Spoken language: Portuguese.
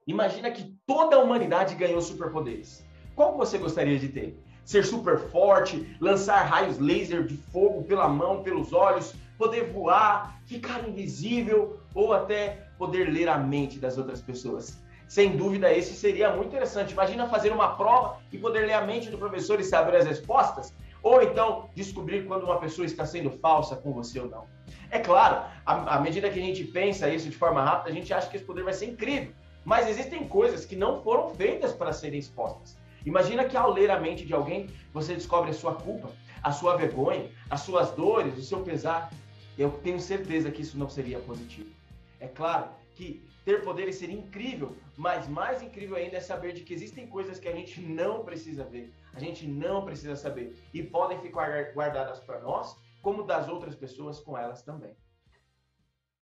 Imagina que toda a humanidade ganhou superpoderes. Qual você gostaria de ter? Ser super forte, lançar raios laser de fogo pela mão, pelos olhos, poder voar, ficar invisível ou até poder ler a mente das outras pessoas? Sem dúvida, esse seria muito interessante. Imagina fazer uma prova e poder ler a mente do professor e saber as respostas. Ou então descobrir quando uma pessoa está sendo falsa com você ou não. É claro, à medida que a gente pensa isso de forma rápida, a gente acha que esse poder vai ser incrível. Mas existem coisas que não foram feitas para serem expostas. Imagina que ao ler a mente de alguém, você descobre a sua culpa, a sua vergonha, as suas dores, o seu pesar. Eu tenho certeza que isso não seria positivo. É claro que ter poderes seria incrível, mas mais incrível ainda é saber de que existem coisas que a gente não precisa ver, a gente não precisa saber e podem ficar guardadas para nós, como das outras pessoas com elas também.